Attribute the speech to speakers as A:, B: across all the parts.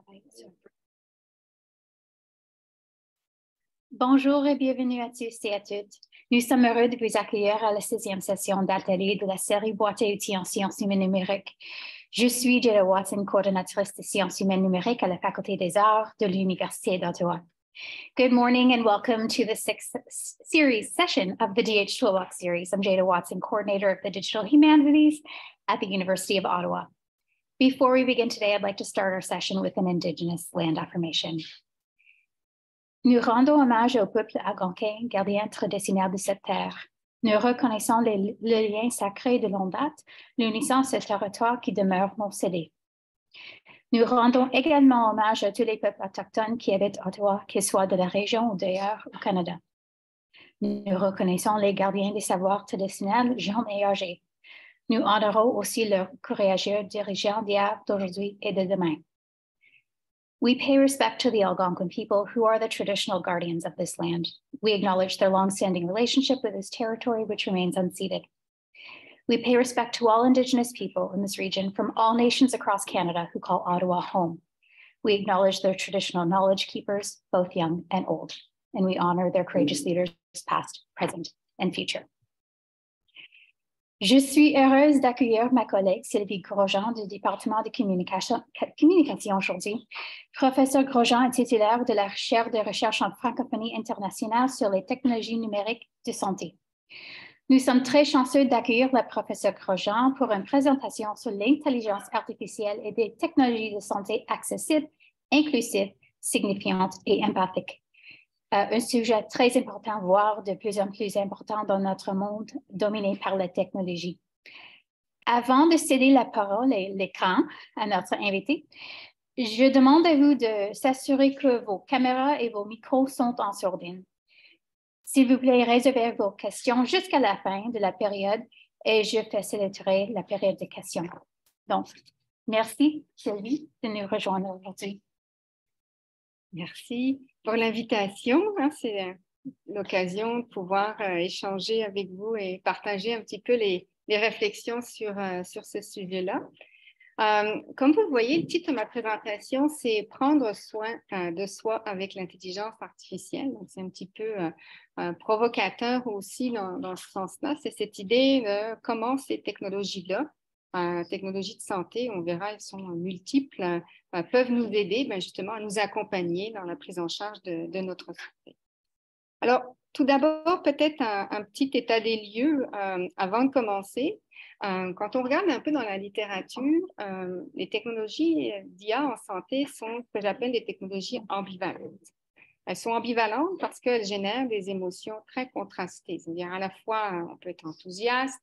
A: Bonjour et bienvenue à tous et à toutes. Nous sommes heureux de vous accueillir à la 6e session d'atelier de la série Boîte à outils en sciences humaines numériques. Je suis Jada Watson, coordonnatrice de sciences humaines numériques à la Faculté des Arts de l'Université d'Ottawa. Good morning and welcome to the 6th session of the DH Toolbox series. I'm Jada Watson, coordinator of the Digital Humanities at the University of Ottawa. Before we begin today, I'd like to start our session with an Indigenous land affirmation. Nous rendons hommage au peuple algonquin, gardien traditionnel de cette terre. Nous reconnaissons le lien sacré de longue date, l'unissant ce territoire qui demeure non cédé. Nous rendons également hommage à tous les peuples autochtones qui habitent Ottawa, qu'ils soient de la région ou d'ailleurs au Canada. Nous reconnaissons les gardiens des savoirs traditionnels, jeunes et âgés. Nous honorons aussi leurs courageux dirigeants d'hier, d'aujourd'hui et de demain. We pay respect to the Algonquin people who are the traditional guardians of this land. We acknowledge their long-standing relationship with this territory, which remains unceded. We pay respect to all Indigenous people in this region from all nations across Canada who call Ottawa home. We acknowledge their traditional knowledge keepers, both young and old, and we honor their courageous leaders past, present, and future. Je suis heureuse d'accueillir ma collègue Sylvie Grosjean du département de communication aujourd'hui. Professeur Grosjean est titulaire de la chaire de recherche en francophonie internationale sur les technologies numériques de santé. Nous sommes très chanceux d'accueillir la professeure Grosjean pour une présentation sur l'intelligence artificielle et des technologies de santé accessibles, inclusives, signifiantes et empathiques. Un sujet très important, voire de plus en plus important dans notre monde dominé par la technologie. Avant de céder la parole et l'écran à notre invité, je demande à vous de s'assurer que vos caméras et vos micros sont en sourdine. S'il vous plaît, réservez vos questions jusqu'à la fin de la période et je faciliterai la période de questions. Donc, merci Sylvie de nous rejoindre aujourd'hui.
B: Merci pour l'invitation. C'est l'occasion de pouvoir échanger avec vous et partager un petit peu les réflexions sur ce sujet-là. Comme vous voyez, le titre de ma présentation, c'est « Prendre soin de soi avec l'intelligence artificielle ». C'est un petit peu provocateur aussi dans ce sens-là. C'est cette idée de comment ces technologies-là, technologies de santé, on verra, elles sont multiples, peuvent nous aider justement à nous accompagner dans la prise en charge de notre santé. Alors, tout d'abord, peut-être un petit état des lieux avant de commencer. Quand on regarde un peu dans la littérature, les technologies d'IA en santé sont ce que j'appelle des technologies ambivalentes. Elles sont ambivalentes parce qu'elles génèrent des émotions très contrastées. C'est-à-dire, à la fois, on peut être enthousiaste,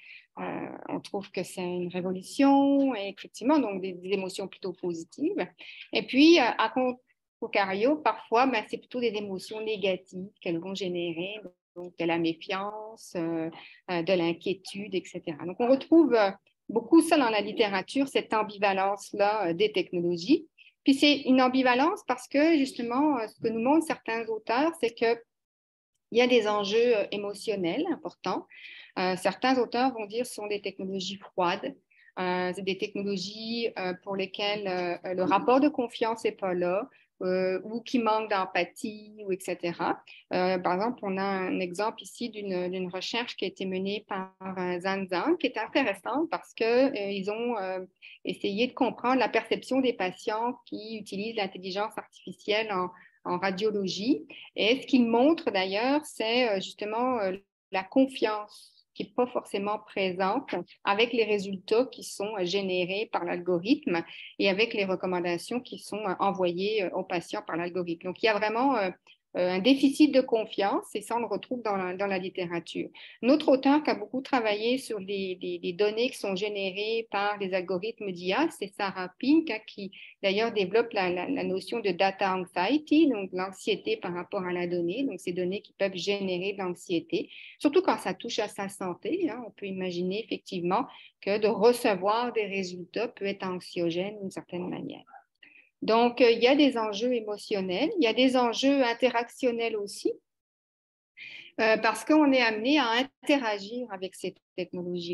B: on trouve que c'est une révolution, et effectivement, donc des émotions plutôt positives. Et puis, à contrario, parfois, c'est plutôt des émotions négatives qu'elles vont générer, donc de la méfiance, de l'inquiétude, etc. Donc, on retrouve beaucoup ça dans la littérature, cette ambivalence-là des technologies. Puis c'est une ambivalence parce que justement, ce que nous montrent certains auteurs, c'est qu'il y a des enjeux émotionnels importants. Certains auteurs vont dire que ce sont des technologies froides, c'est des technologies pour lesquelles le rapport de confiance n'est pas là, ou qui manquent d'empathie, ou etc. Par exemple, on a un exemple ici d'une recherche qui a été menée par Zanzan, qui est intéressante parce qu'ils ont essayé de comprendre la perception des patients qui utilisent l'intelligence artificielle en radiologie. Et ce qu'ils montrent d'ailleurs, c'est justement la confiance qui n'est pas forcément présente avec les résultats qui sont générés par l'algorithme et avec les recommandations qui sont envoyées aux patients par l'algorithme. Donc, il y a vraiment un déficit de confiance et ça, on le retrouve dans la littérature. Un autre auteur qui a beaucoup travaillé sur les données qui sont générées par les algorithmes d'IA, c'est Sarah Pink, qui d'ailleurs développe la notion de data anxiety, donc l'anxiété par rapport à la donnée, donc ces données qui peuvent générer de l'anxiété, surtout quand ça touche à sa santé. On peut imaginer effectivement que de recevoir des résultats peut être anxiogène d'une certaine manière. Donc, il y a des enjeux émotionnels, il y a des enjeux interactionnels aussi, parce qu'on est amené à interagir avec ces technologies-là.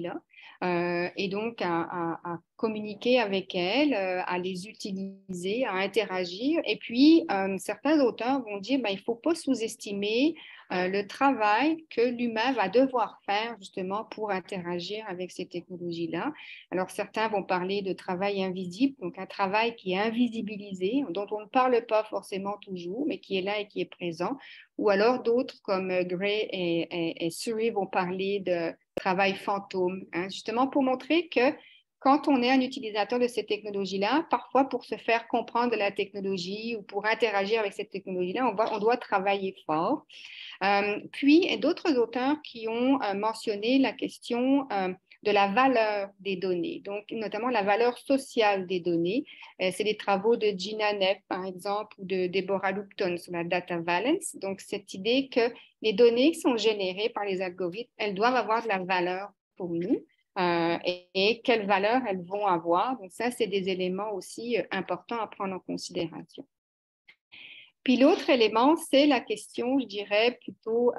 B: et donc à communiquer avec elles, à les utiliser, à interagir. Et puis, certains auteurs vont dire il ne faut pas sous-estimer le travail que l'humain va devoir faire justement pour interagir avec ces technologies-là. Alors, certains vont parler de travail invisible, donc un travail qui est invisibilisé, dont on ne parle pas forcément toujours, mais qui est là et qui est présent. Ou alors d'autres comme Gray et Surrey vont parler de travail fantôme, hein, justement pour montrer que quand on est un utilisateur de ces technologies-là, parfois pour se faire comprendre de la technologie ou pour interagir avec cette technologie-là, on doit travailler fort. Puis, d'autres auteurs qui ont mentionné la question de la valeur des données, donc notamment la valeur sociale des données. C'est des travaux de Gina Neff, par exemple, ou de Deborah Lupton sur la data valence. Donc, cette idée que les données qui sont générées par les algorithmes, elles doivent avoir de la valeur pour nous. Et quelle valeur elles vont avoir. Donc, ça, c'est des éléments aussi importants à prendre en considération. Puis l'autre élément, c'est la question, je dirais, plutôt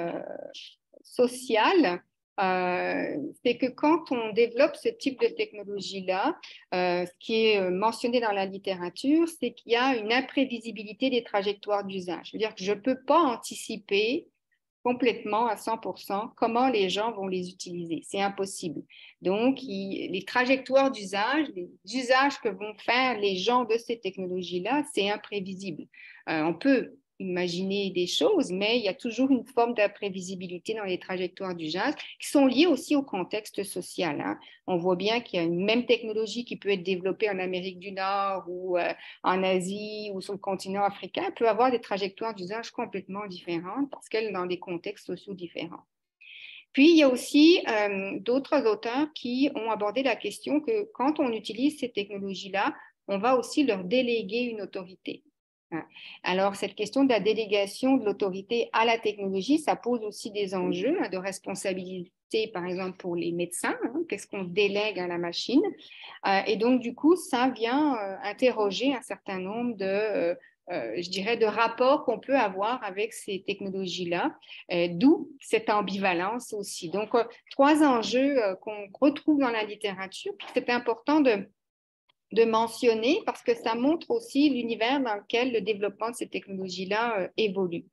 B: sociale. C'est que quand on développe ce type de technologie-là, ce qui est mentionné dans la littérature, c'est qu'il y a une imprévisibilité des trajectoires d'usage. C'est-à-dire que je ne peux pas anticiper complètement à 100% comment les gens vont les utiliser. C'est impossible. Donc, les trajectoires d'usage, les usages que vont faire les gens de ces technologies-là, c'est imprévisible. On peut imaginer des choses, mais il y a toujours une forme d'imprévisibilité dans les trajectoires d'usage qui sont liées aussi au contexte social, hein. On voit bien qu'il y a une même technologie qui peut être développée en Amérique du Nord ou en Asie ou sur le continent africain, peut avoir des trajectoires d'usage complètement différentes parce qu'elle est dans des contextes sociaux différents. Puis, il y a aussi d'autres auteurs qui ont abordé la question que quand on utilise ces technologies-là, on va aussi leur déléguer une autorité. Alors, cette question de la délégation de l'autorité à la technologie, ça pose aussi des enjeux de responsabilité, par exemple, pour les médecins. Qu'est-ce qu'on délègue à la machine? Et donc, du coup, ça vient interroger un certain nombre de, je dirais, de rapports qu'on peut avoir avec ces technologies-là, d'où cette ambivalence aussi. Donc, trois enjeux qu'on retrouve dans la littérature. Puis c'est important de mentionner parce que ça montre aussi l'univers dans lequel le développement de ces technologies-là évolue.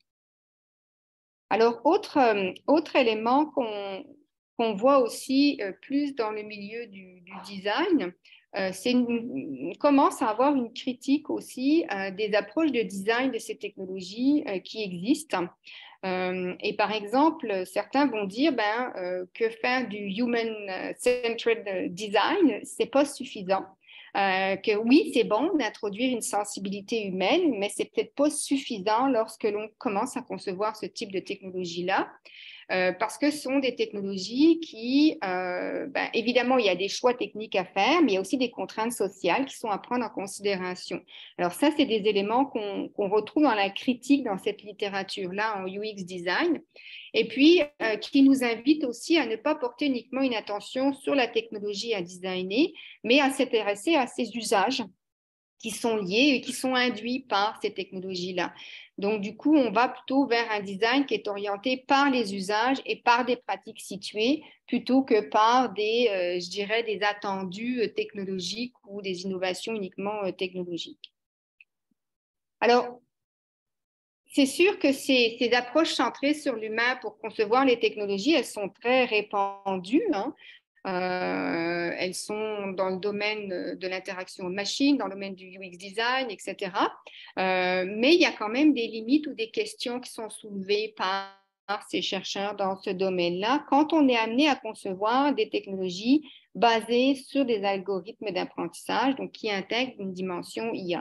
B: Alors, autre élément qu'on voit aussi plus dans le milieu du design, c'est on commence à avoir une critique aussi des approches de design de ces technologies qui existent. Et par exemple, certains vont dire que faire du human-centered design, c'est pas suffisant. Que oui, c'est bon d'introduire une sensibilité humaine, mais c'est peut-être pas suffisant lorsque l'on commence à concevoir ce type de technologie-là. Parce que ce sont des technologies qui, évidemment, il y a des choix techniques à faire, mais il y a aussi des contraintes sociales qui sont à prendre en considération. Alors ça, c'est des éléments qu'on retrouve dans la critique dans cette littérature-là en UX design, et puis qui nous invite aussi à ne pas porter uniquement une attention sur la technologie à designer, mais à s'intéresser à ses usages qui sont liés et qui sont induits par ces technologies-là. Donc, du coup, on va plutôt vers un design qui est orienté par les usages et par des pratiques situées plutôt que par des, je dirais, des attendus technologiques ou des innovations uniquement technologiques. Alors, c'est sûr que ces approches centrées sur l'humain pour concevoir les technologies, elles sont très répandues, hein. Elles sont dans le domaine de l'interaction machine, dans le domaine du UX design, etc. Mais il y a quand même des limites ou des questions qui sont soulevées par ces chercheurs dans ce domaine-là quand on est amené à concevoir des technologies basées sur des algorithmes d'apprentissage, donc qui intègrent une dimension IA.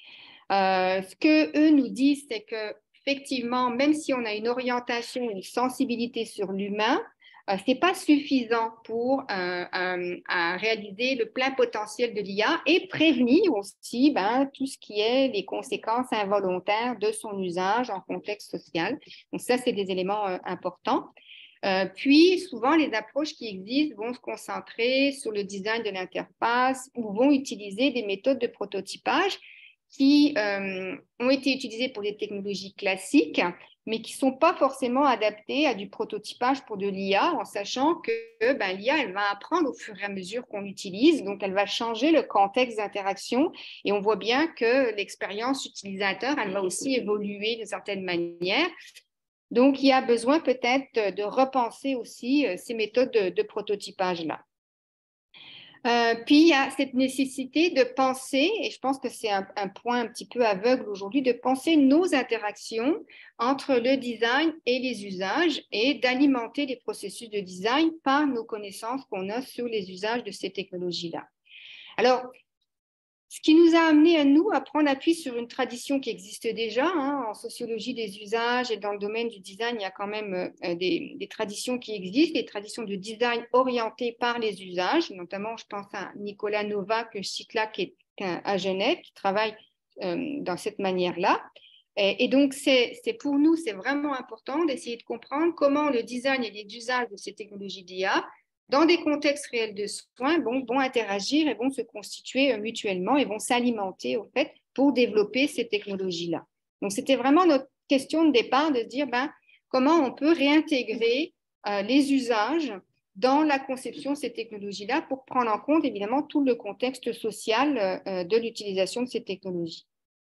B: Ce qu'eux nous disent, c'est qu'effectivement, même si on a une orientation, une sensibilité sur l'humain, ce n'est pas suffisant pour réaliser le plein potentiel de l'IA et prévenir aussi tout ce qui est les conséquences involontaires de son usage en contexte social. Donc ça, c'est des éléments importants. Puis, souvent, les approches qui existent vont se concentrer sur le design de l'interface ou vont utiliser des méthodes de prototypage qui ont été utilisées pour des technologies classiques, mais qui ne sont pas forcément adaptées à du prototypage pour de l'IA, en sachant que l'IA, elle va apprendre au fur et à mesure qu'on l'utilise, donc elle va changer le contexte d'interaction, et on voit bien que l'expérience utilisateur, elle va aussi évoluer d'une certaine manière. Donc, il y a besoin peut-être de repenser aussi ces méthodes de prototypage-là. Puis, il y a cette nécessité de penser, et je pense que c'est un point un petit peu aveugle aujourd'hui, de penser nos interactions entre le design et les usages et d'alimenter les processus de design par nos connaissances qu'on a sur les usages de ces technologies-là. Alors, ce qui nous a amené à nous à prendre appui sur une tradition qui existe déjà en sociologie des usages et dans le domaine du design, il y a quand même des traditions qui existent, des traditions de design orientées par les usages, notamment je pense à Nicolas Nova que je cite là, qui est à Genève, qui travaille dans cette manière-là. Et donc, c'est pour nous, c'est vraiment important d'essayer de comprendre comment le design et les usages de ces technologies d'IA dans des contextes réels de soins, vont interagir et vont se constituer mutuellement et vont s'alimenter, au fait, pour développer ces technologies-là. Donc, c'était vraiment notre question de départ de se dire comment on peut réintégrer les usages dans la conception de ces technologies-là pour prendre en compte, évidemment, tout le contexte social de l'utilisation de ces technologies.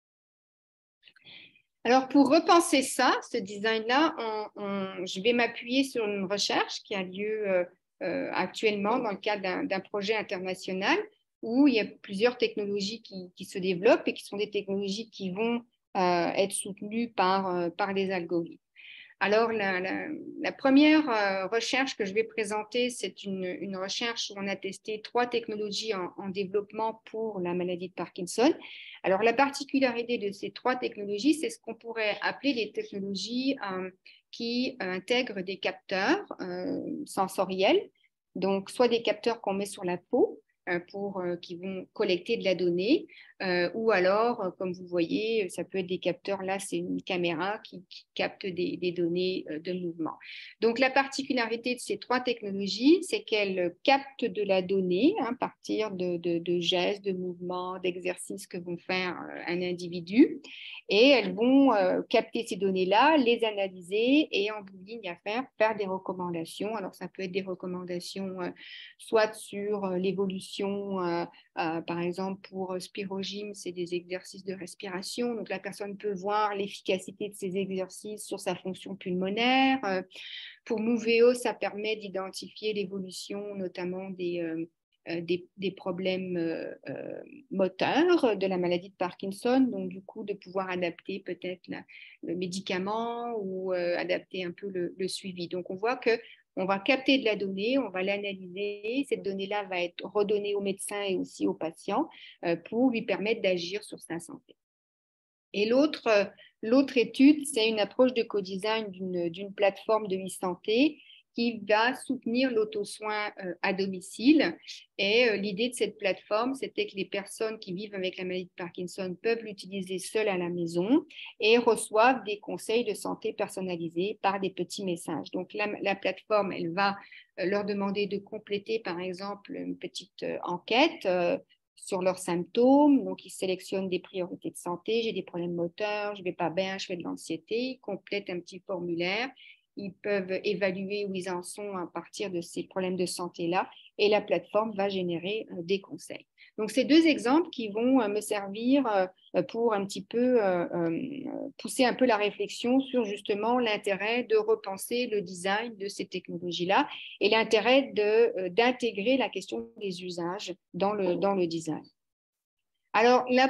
B: Alors, pour repenser ça, ce design-là, je vais m'appuyer sur une recherche qui a lieu actuellement dans le cadre d'un projet international où il y a plusieurs technologies qui se développent et qui sont des technologies qui vont être soutenues par les algorithmes. Alors, la première recherche que je vais présenter, c'est une recherche où on a testé 3 technologies en développement pour la maladie de Parkinson. Alors, la particularité de ces 3 technologies, c'est ce qu'on pourrait appeler les technologies qui intègrent des capteurs sensoriels, donc soit des capteurs qu'on met sur la peau, qui vont collecter de la donnée, ou alors, comme vous voyez, ça peut être des capteurs, là c'est une caméra qui capte des données de mouvement. Donc la particularité de ces 3 technologies, c'est qu'elles captent de la donnée à partir de gestes, de mouvements, d'exercices que vont faire un individu, et elles vont capter ces données-là, les analyser et en bout de ligne à faire des recommandations. Alors ça peut être des recommandations soit sur l'évolution, par exemple pour Spirogym, c'est des exercices de respiration, donc la personne peut voir l'efficacité de ces exercices sur sa fonction pulmonaire. Pour Moveo, ça permet d'identifier l'évolution notamment des problèmes moteurs de la maladie de Parkinson, donc du coup de pouvoir adapter peut-être le médicament ou adapter un peu le suivi. Donc on voit que on va capter de la donnée, on va l'analyser, cette donnée-là va être redonnée au médecin et aussi au patient pour lui permettre d'agir sur sa santé. Et l'autre étude, c'est une approche de co-design d'une plateforme de e-santé qui va soutenir l'auto-soin à domicile. Et l'idée de cette plateforme, c'était que les personnes qui vivent avec la maladie de Parkinson peuvent l'utiliser seules à la maison et reçoivent des conseils de santé personnalisés par des petits messages. Donc, la plateforme, elle va leur demander de compléter, par exemple, une petite enquête sur leurs symptômes. Donc, ils sélectionnent des priorités de santé. J'ai des problèmes moteurs, je ne vais pas bien, je fais de l'anxiété. Ils complètent un petit formulaire. Ils peuvent évaluer où ils en sont à partir de ces problèmes de santé-là et la plateforme va générer des conseils. Donc, ces 2 exemples qui vont me servir pour un petit peu pousser un peu la réflexion sur justement l'intérêt de repenser le design de ces technologies-là et l'intérêt d'intégrer la question des usages dans le design. Alors, la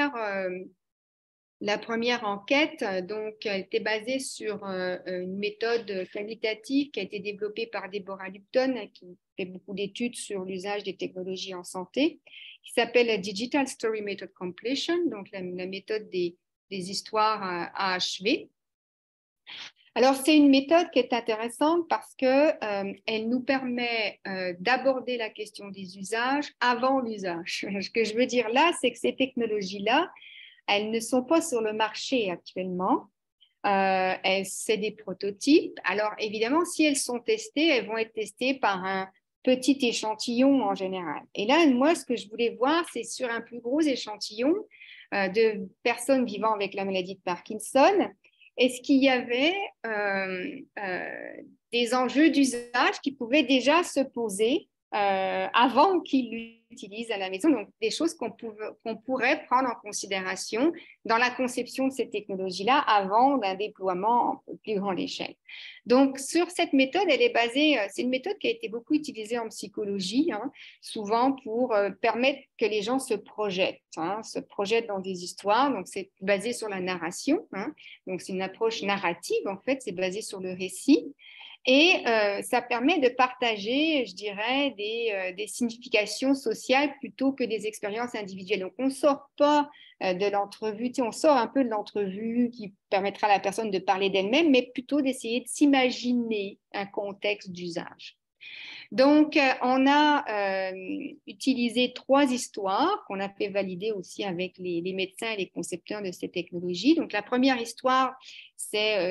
B: première enquête donc, était basée sur une méthode qualitative qui a été développée par Deborah Lupton, qui fait beaucoup d'études sur l'usage des technologies en santé, qui s'appelle la Digital Story Method Completion, donc la méthode des histoires à achever. Alors, c'est une méthode qui est intéressante parce qu'elle nous permet d'aborder la question des usages avant l'usage. Ce que je veux dire là, c'est que ces technologies-là, elles ne sont pas sur le marché actuellement. C'est des prototypes. Alors, évidemment, si elles sont testées, elles vont être testées par un petit échantillon en général. Et là, moi, ce que je voulais voir, c'est sur un plus gros échantillon, de personnes vivant avec la maladie de Parkinson. Est-ce qu'il y avait des enjeux d'usage qui pouvaient déjà se poser avant qu'ils l'utilisent à la maison, donc des choses qu'on pourrait prendre en considération dans la conception de ces technologies-là avant d'un déploiement en plus grande échelle. Donc, sur cette méthode, elle est basée, c'est une méthode qui a été beaucoup utilisée en psychologie, souvent pour permettre que les gens se projettent dans des histoires. Donc, c'est basé sur la narration, donc c'est une approche narrative, en fait, c'est basé sur le récit. Et ça permet de partager, je dirais, des significations sociales plutôt que des expériences individuelles. Donc, on ne sort pas de l'entrevue, on sort un peu de l'entrevue qui permettra à la personne de parler d'elle-même, mais plutôt d'essayer de s'imaginer un contexte d'usage. Donc, on a utilisé 3 histoires qu'on a fait valider aussi avec les médecins et les concepteurs de ces technologies. Donc, la première histoire, c'est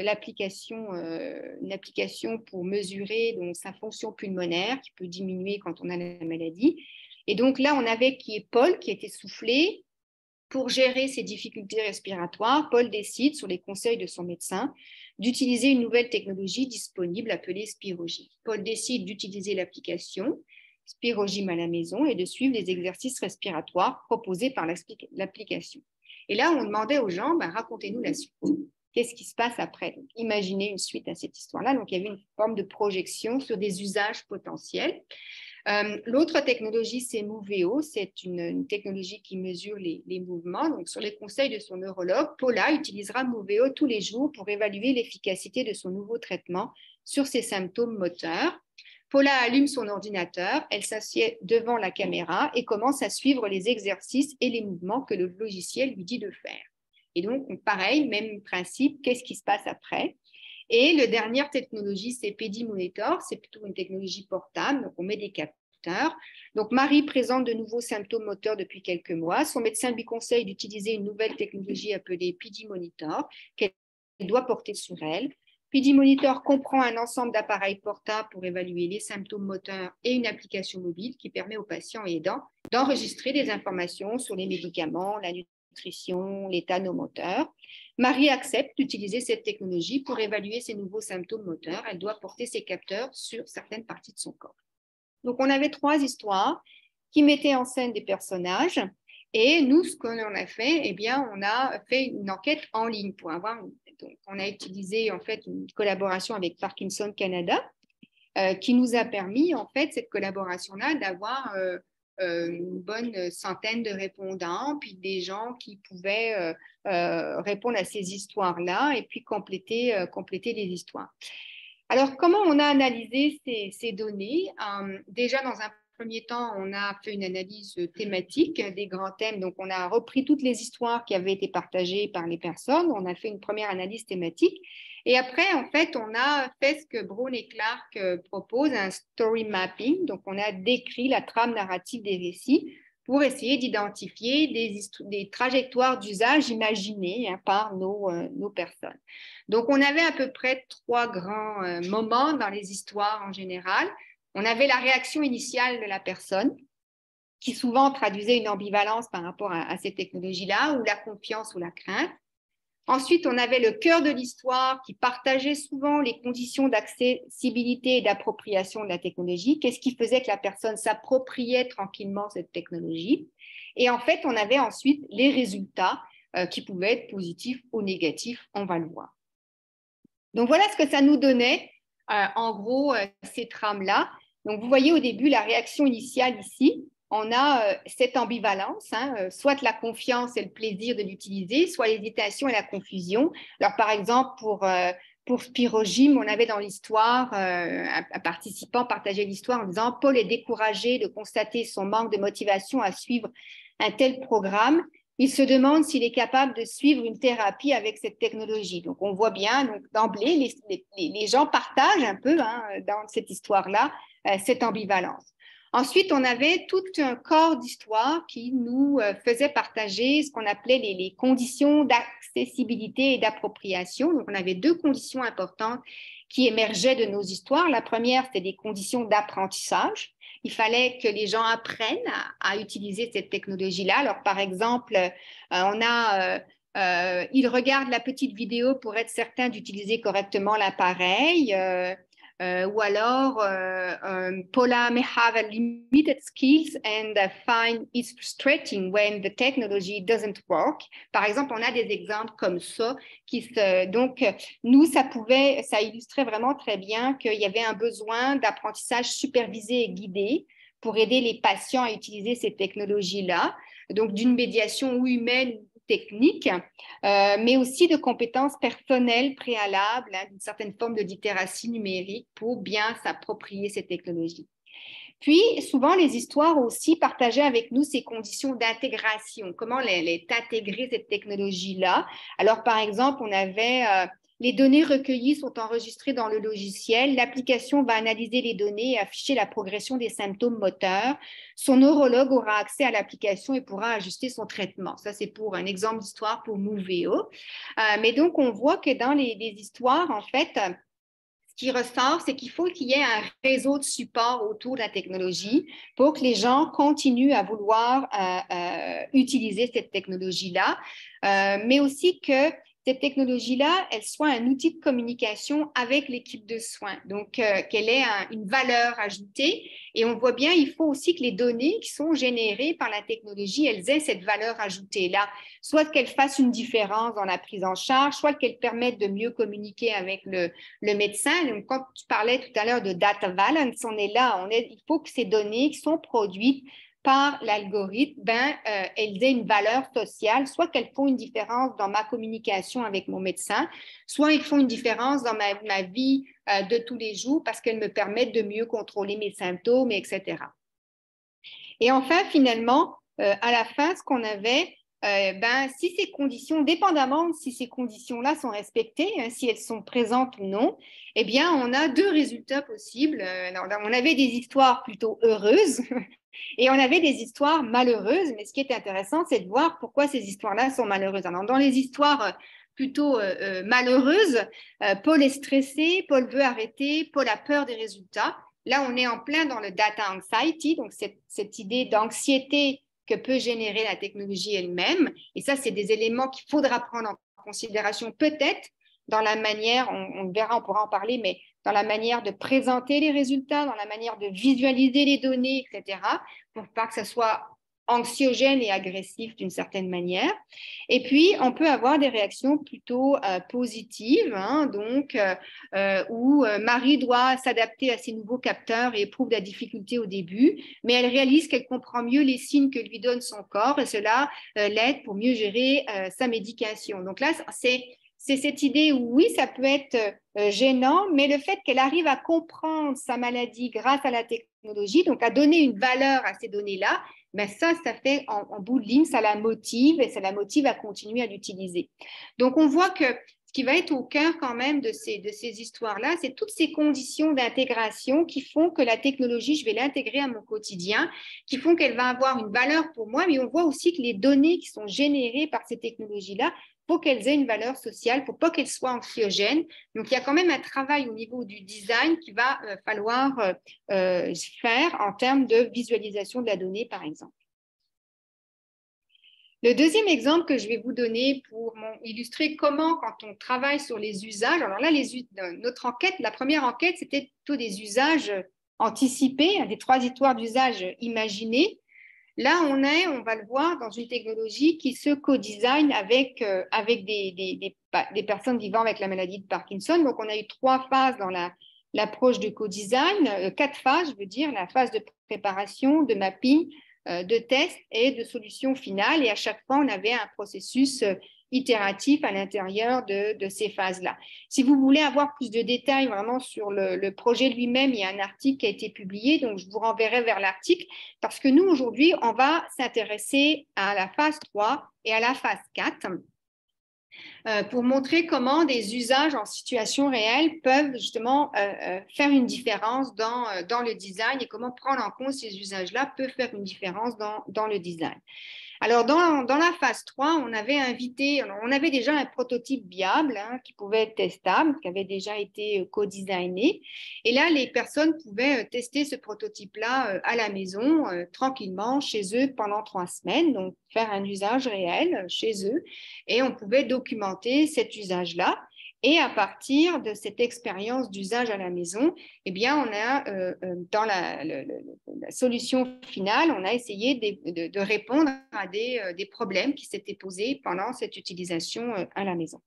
B: une application pour mesurer donc, sa fonction pulmonaire qui peut diminuer quand on a la maladie. Et donc là, on avait qui est Paul qui était soufflé. Pour gérer ses difficultés respiratoires, Paul décide, sur les conseils de son médecin, d'utiliser une nouvelle technologie disponible appelée Spirogym. Paul décide d'utiliser l'application Spirogym à la maison et de suivre les exercices respiratoires proposés par l'application. Et là, on demandait aux gens, racontez-nous la suite. Qu'est-ce qui se passe après? Donc, imaginez une suite à cette histoire-là. Donc, il y avait une forme de projection sur des usages potentiels. L'autre technologie, c'est Moveo. C'est une technologie qui mesure les mouvements. Donc, sur les conseils de son neurologue, Paula utilisera Moveo tous les jours pour évaluer l'efficacité de son nouveau traitement sur ses symptômes moteurs. Paula allume son ordinateur, elle s'assied devant la caméra et commence à suivre les exercices et les mouvements que le logiciel lui dit de faire. Et donc, pareil, même principe, qu'est-ce qui se passe après? Et la dernière technologie, c'est PD Monitor, c'est plutôt une technologie portable, donc on met des capteurs. Donc Marie présente de nouveaux symptômes moteurs depuis quelques mois. Son médecin lui conseille d'utiliser une nouvelle technologie appelée PD Monitor qu'elle doit porter sur elle. PD Monitor comprend un ensemble d'appareils portables pour évaluer les symptômes moteurs et une application mobile qui permet aux patients et aidants d'enregistrer des informations sur les médicaments, la nutrition, l'état nomoteur. Marie accepte d'utiliser cette technologie pour évaluer ses nouveaux symptômes moteurs. Elle doit porter ses capteurs sur certaines parties de son corps. Donc, on avait 3 histoires qui mettaient en scène des personnages. Et nous, ce qu'on a fait, on a fait une enquête en ligne pour avoir. Donc, on a utilisé en fait une collaboration avec Parkinson Canada qui nous a permis, en fait, cette collaboration-là, d'avoir une bonne centaine de répondants, puis des gens qui pouvaient répondre à ces histoires-là et puis compléter les histoires. Alors, comment on a analysé ces données? Déjà, dans un premier temps, on a fait une analyse thématique des grands thèmes. Donc, on a repris toutes les histoires qui avaient été partagées par les personnes. On a fait une première analyse thématique. Et après, en fait, on a fait ce que Brown et Clark proposent, un story mapping. Donc, on a décrit la trame narrative des récits pour essayer d'identifier des trajectoires d'usage imaginées par nos personnes. Donc, on avait à peu près 3 grands moments dans les histoires en général. On avait la réaction initiale de la personne, qui souvent traduisait une ambivalence par rapport à ces technologies-là, ou la confiance ou la crainte. Ensuite, on avait le cœur de l'histoire qui partageait souvent les conditions d'accessibilité et d'appropriation de la technologie. Qu'est-ce qui faisait que la personne s'appropriait tranquillement cette technologie? Et en fait, on avait ensuite les résultats qui pouvaient être positifs ou négatifs, on va le voir. Donc, voilà ce que ça nous donnait, en gros, ces trames-là. Donc, vous voyez au début la réaction initiale ici. On a cette ambivalence, soit la confiance et le plaisir de l'utiliser, soit l'hésitation et la confusion. Alors, par exemple, pour Spirogym, on avait dans l'histoire, un participant partageait l'histoire en disant « Paul est découragé de constater son manque de motivation à suivre un tel programme. Il se demande s'il est capable de suivre une thérapie avec cette technologie. » Donc, on voit bien, d'emblée, les gens partagent un peu dans cette histoire-là cette ambivalence. Ensuite, on avait tout un corps d'histoire qui nous faisait partager ce qu'on appelait les conditions d'accessibilité et d'appropriation. Donc, on avait 2 conditions importantes qui émergeaient de nos histoires. La première, c'était des conditions d'apprentissage. il fallait que les gens apprennent à utiliser cette technologie-là. Alors, par exemple, ils regardent la petite vidéo pour être certain d'utiliser correctement l'appareil. Ou alors, Paula may have a limited skills and find it's frustrating when the technology doesn't work. Par exemple, on a des exemples comme ça. Donc, nous, ça illustrait vraiment très bien qu'il y avait un besoin d'apprentissage supervisé et guidé pour aider les patients à utiliser ces technologies-là. Donc, d'une médiation ou humaine ou technique, mais aussi de compétences personnelles préalables, d'une certaine forme de littératie numérique pour bien s'approprier ces technologies. Puis, souvent, les histoires aussi partageaient avec nous ces conditions d'intégration, comment intégrer cette technologie-là. Alors, par exemple, on avait les données recueillies sont enregistrées dans le logiciel. L'application va analyser les données et afficher la progression des symptômes moteurs. Son neurologue aura accès à l'application et pourra ajuster son traitement. Ça, c'est pour un exemple d'histoire pour Moveo. Mais donc, on voit que dans les histoires, en fait, ce qui ressort, c'est qu'il faut qu'il y ait un réseau de support autour de la technologie pour que les gens continuent à vouloir utiliser cette technologie-là, mais aussi que cette technologie-là, elle soit un outil de communication avec l'équipe de soins, donc qu'elle ait une valeur ajoutée. Et on voit bien, il faut aussi que les données qui sont générées par la technologie, elles aient cette valeur ajoutée-là, soit qu'elles fassent une différence dans la prise en charge, soit qu'elles permettent de mieux communiquer avec le médecin. Donc, quand tu parlais tout à l'heure de data balance, on est là, il faut que ces données qui sont produites par l'algorithme, elles aient une valeur sociale, soit qu'elles font une différence dans ma communication avec mon médecin, soit ils font une différence dans ma vie de tous les jours parce qu'elles me permettent de mieux contrôler mes symptômes, etc. Et enfin, finalement, à la fin, ce qu'on avait, si ces conditions, dépendamment si ces conditions-là sont respectées, si elles sont présentes ou non, eh bien, on a deux résultats possibles. On avait des histoires plutôt heureuses et on avait des histoires malheureuses, mais ce qui est intéressant, c'est de voir pourquoi ces histoires-là sont malheureuses. Alors, dans les histoires plutôt malheureuses, Paul est stressé, Paul veut arrêter, Paul a peur des résultats. Là, on est en plein dans le data anxiety, donc cette idée d'anxiété que peut générer la technologie elle-même. Et ça, c'est des éléments qu'il faudra prendre en considération peut-être dans la manière, on verra, on pourra en parler, mais dans la manière de présenter les résultats, dans la manière de visualiser les données, etc., pour pas que ça soit anxiogène et agressif d'une certaine manière. Et puis, on peut avoir des réactions plutôt positives, où Marie doit s'adapter à ces nouveaux capteurs et éprouve de la difficulté au début, mais elle réalise qu'elle comprend mieux les signes que lui donne son corps et cela l'aide pour mieux gérer sa médication. Donc là, c'est cette idée où oui, ça peut être gênant, mais le fait qu'elle arrive à comprendre sa maladie grâce à la technologie, donc à donner une valeur à ces données-là, ça fait en bout de ligne, ça la motive et ça la motive à continuer à l'utiliser. Donc, on voit que ce qui va être au cœur quand même de ces histoires-là, c'est toutes ces conditions d'intégration qui font que la technologie, je vais l'intégrer à mon quotidien, qui font qu'elle va avoir une valeur pour moi, mais on voit aussi que les données qui sont générées par ces technologies-là, pour qu'elles aient une valeur sociale, pour pas qu'elles soient anxiogènes. Donc, il y a quand même un travail au niveau du design qu'il va falloir faire en termes de visualisation de la donnée, par exemple. Le deuxième exemple que je vais vous donner pour illustrer comment, quand on travaille sur les usages, alors là, notre enquête, la première enquête, c'était plutôt des usages anticipés, des 3 histoires d'usage imaginées. Là, on va le voir, dans une technologie qui se co-design avec des personnes vivant avec la maladie de Parkinson. Donc, on a eu 3 phases dans l'approche de co-design, 4 phases, je veux dire, la phase de préparation, de mapping, de test et de solution finale. Et à chaque fois, on avait un processus itératif à l'intérieur de ces phases-là. Si vous voulez avoir plus de détails vraiment sur le projet lui-même, il y a un article qui a été publié, donc je vous renverrai vers l'article, parce que nous, aujourd'hui, on va s'intéresser à la phase 3 et à la phase 4 pour montrer comment des usages en situation réelle peuvent justement faire une différence dans le design et comment prendre en compte ces usages-là peut faire une différence dans le design. Alors, dans la phase 3, on avait déjà un prototype viable qui pouvait être testable, qui avait déjà été co-designé. Et là, les personnes pouvaient tester ce prototype-là à la maison, tranquillement, chez eux, pendant 3 semaines, donc faire un usage réel chez eux. Et on pouvait documenter cet usage-là. Et à partir de cette expérience d'usage à la maison, eh bien, on a, dans la solution finale, on a essayé de répondre à des problèmes qui s'étaient posés pendant cette utilisation à la maison.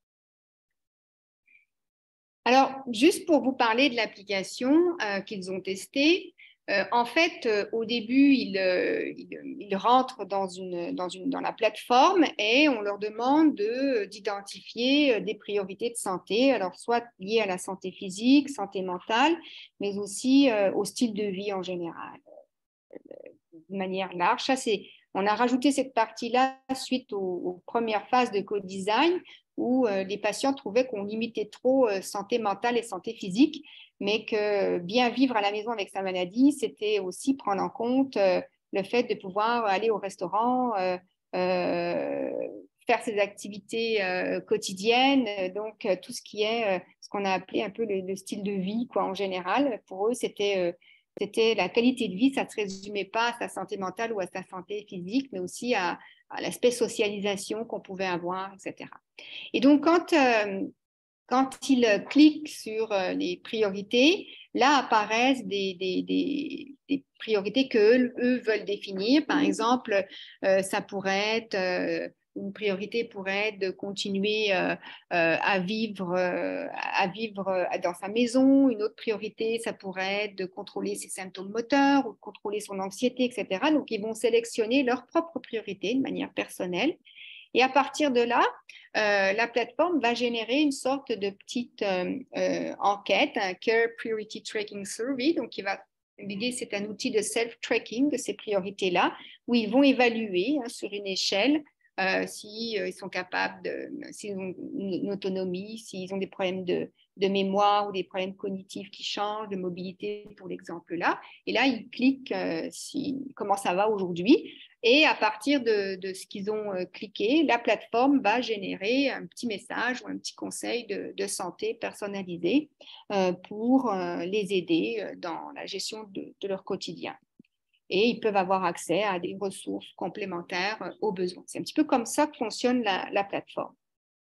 B: Alors, juste pour vous parler de l'application qu'ils ont testée, en fait, au début, ils rentrent dans la plateforme et on leur demande d'identifier des priorités de santé, alors soit liées à la santé physique, santé mentale, mais aussi au style de vie en général, de manière large. On a rajouté cette partie-là suite aux premières phases de co-design où les patients trouvaient qu'on limitait trop santé mentale et santé physique, mais que bien vivre à la maison avec sa maladie, c'était aussi prendre en compte le fait de pouvoir aller au restaurant, faire ses activités quotidiennes, donc tout ce qui est ce qu'on a appelé un peu le style de vie, quoi, en général. Pour eux, c'était la qualité de vie, ça ne se résumait pas à sa santé mentale ou à sa santé physique, mais aussi à l'aspect socialisation qu'on pouvait avoir, etc. Et donc, quand ils cliquent sur les priorités, là apparaissent des priorités qu'eux veulent définir. Par exemple, ça pourrait être une priorité pourrait être de continuer à vivre dans sa maison. Une autre priorité, ça pourrait être de contrôler ses symptômes moteurs ou de contrôler son anxiété, etc. Donc, ils vont sélectionner leurs propres priorités de manière personnelle. Et à partir de là, la plateforme va générer une sorte de petite enquête, un Care Priority Tracking Survey. Donc, l'idée, c'est un outil de self-tracking de ces priorités-là, où ils vont évaluer sur une échelle s'ils sont capables, s'ils ont une autonomie, s'ils ont des problèmes de mémoire ou des problèmes cognitifs qui changent, de mobilité pour l'exemple là. Et là, ils cliquent comment ça va aujourd'hui. Et à partir de ce qu'ils ont cliqué, la plateforme va générer un petit message ou un petit conseil de santé personnalisé pour les aider dans la gestion de leur quotidien. Et ils peuvent avoir accès à des ressources complémentaires aux besoins. C'est un petit peu comme ça que fonctionne la plateforme.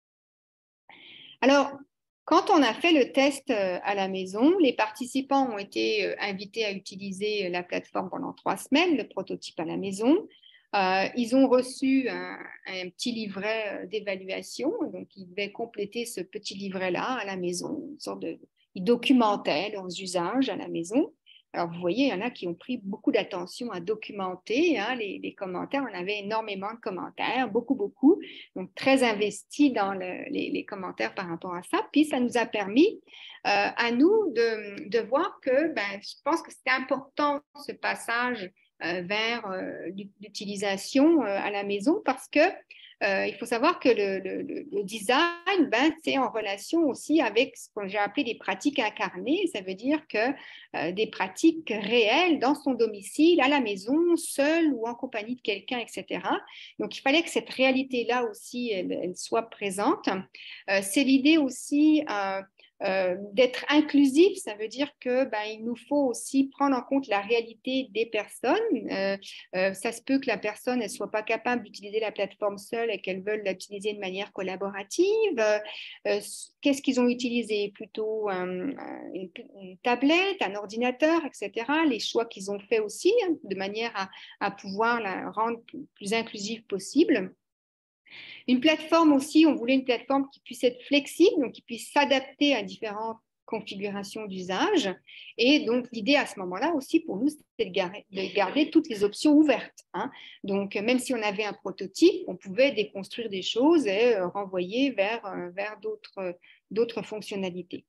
B: Alors, quand on a fait le test à la maison, les participants ont été invités à utiliser la plateforme pendant 3 semaines, le prototype à la maison. Ils ont reçu un petit livret d'évaluation, donc ils devaient compléter ce petit livret-là à la maison, ils documentaient leurs usages à la maison. Alors, vous voyez, il y en a qui ont pris beaucoup d'attention à documenter les commentaires. On avait énormément de commentaires, beaucoup. Donc, très investis dans les commentaires par rapport à ça. Puis, ça nous a permis à nous de voir que, je pense que c'était important ce passage vers l'utilisation à la maison parce que il faut savoir que le design, c'est en relation aussi avec ce que j'ai appelé les pratiques incarnées. Ça veut dire que des pratiques réelles dans son domicile, à la maison, seul ou en compagnie de quelqu'un, etc. Donc, il fallait que cette réalité-là aussi, elle soit présente. C'est l'idée aussi d'être inclusif, ça veut dire que il nous faut aussi prendre en compte la réalité des personnes. Ça se peut que la personne ne soit pas capable d'utiliser la plateforme seule et qu'elle veuille l'utiliser de manière collaborative. Qu'est-ce qu'ils ont utilisé? Plutôt une tablette, un ordinateur, etc. Les choix qu'ils ont fait aussi, de manière à pouvoir la rendre plus inclusive possible. Une plateforme aussi, on voulait une plateforme qui puisse être flexible, donc qui puisse s'adapter à différentes configurations d'usage. Et donc, l'idée à ce moment-là aussi, pour nous, c'était de garder toutes les options ouvertes. Donc, même si on avait un prototype, on pouvait déconstruire des choses et renvoyer vers d'autres fonctionnalités.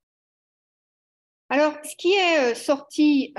B: Alors, ce qui est sorti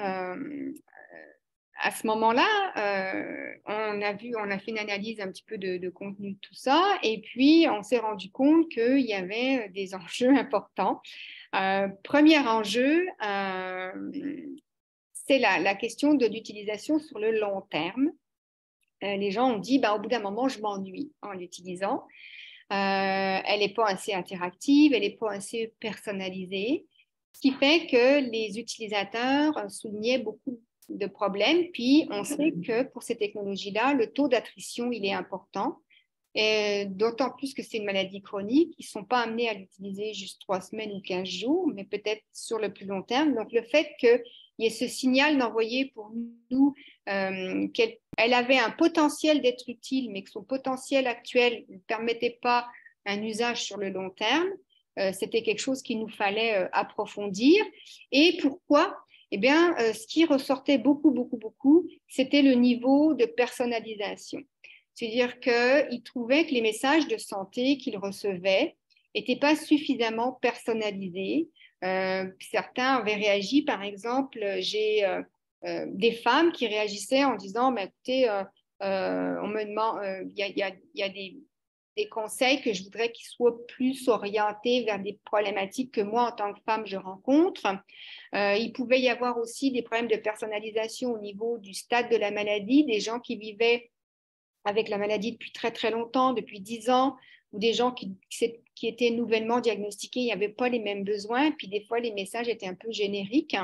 B: à ce moment-là, on a fait une analyse un petit peu de contenu de tout ça, et puis on s'est rendu compte qu'il y avait des enjeux importants. Premier enjeu, c'est la question de l'utilisation sur le long terme. les gens ont dit, au bout d'un moment, je m'ennuie en l'utilisant. Elle n'est pas assez interactive, elle n'est pas assez personnalisée, ce qui fait que les utilisateurs soulignaient beaucoup de problèmes. Puis, on sait que pour ces technologies-là, le taux d'attrition, il est important. D'autant plus que c'est une maladie chronique, ils ne sont pas amenés à l'utiliser juste 3 semaines ou 15 jours, mais peut-être sur le plus long terme. Donc, le fait qu'il y ait ce signal d'envoyer pour nous qu'elle avait un potentiel d'être utile, mais que son potentiel actuel ne permettait pas un usage sur le long terme, c'était quelque chose qu'il nous fallait approfondir. Et pourquoi? Eh bien, ce qui ressortait beaucoup, c'était le niveau de personnalisation. C'est-à-dire qu'ils trouvaient que les messages de santé qu'ils recevaient n'étaient pas suffisamment personnalisés. Certains avaient réagi, par exemple, j'ai des femmes qui réagissaient en disant, écoutez, on me demande, il y a des conseils que je voudrais qu'ils soient plus orientés vers des problématiques que moi, en tant que femme, je rencontre. Il pouvait y avoir aussi des problèmes de personnalisation au niveau du stade de la maladie, des gens qui vivaient avec la maladie depuis très longtemps, depuis 10 ans, ou des gens qui étaient nouvellement diagnostiqués, il n'y avait pas les mêmes besoins, puis des fois les messages étaient un peu génériques.